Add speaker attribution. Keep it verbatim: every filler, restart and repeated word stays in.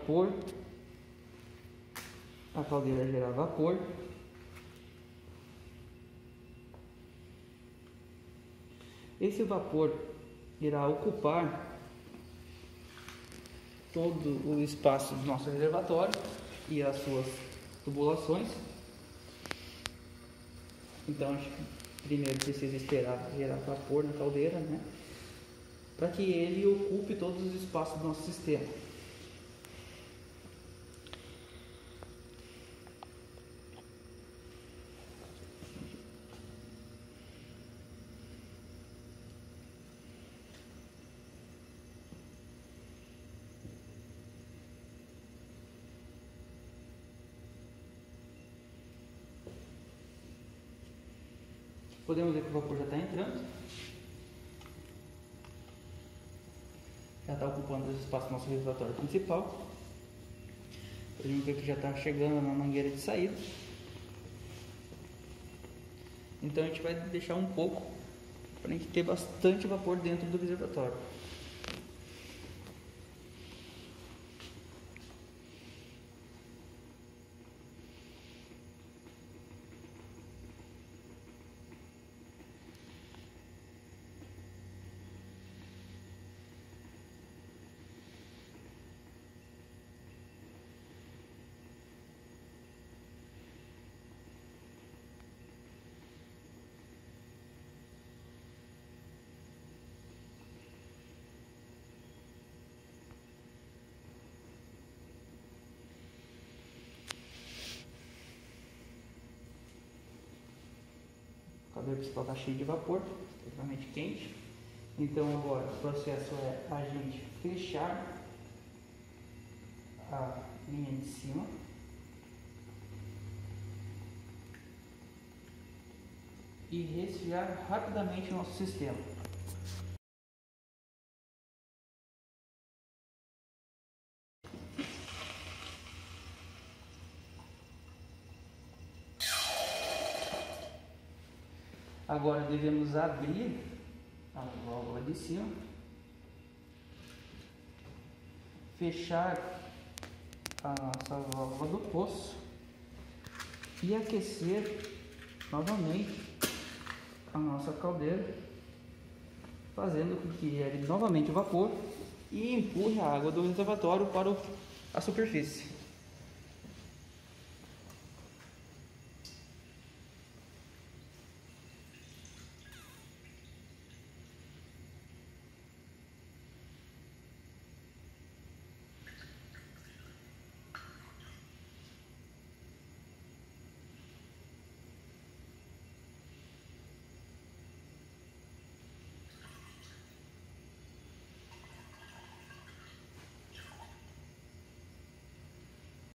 Speaker 1: vapor, a caldeira gerar vapor. Esse vapor irá ocupar todo o espaço do nosso reservatório e as suas tubulações. Então, acho que primeiro precisa esperar gerar vapor na caldeira, né? Para que ele ocupe todos os espaços do nosso sistema. Podemos ver que o vapor já está entrando, já está ocupando os espaços do nosso reservatório principal. Podemos ver que já está chegando na mangueira de saída. Então a gente vai deixar um pouco para a gente ter bastante vapor dentro do reservatório. A caldeira principal está cheia de vapor, extremamente quente. Então agora o processo é a gente fechar a linha de cima e resfriar rapidamente o nosso sistema. Agora devemos abrir a válvula de cima, fechar a nossa válvula do poço e aquecer novamente a nossa caldeira, fazendo com que gere novamente o vapor e empurre a água do reservatório para a superfície.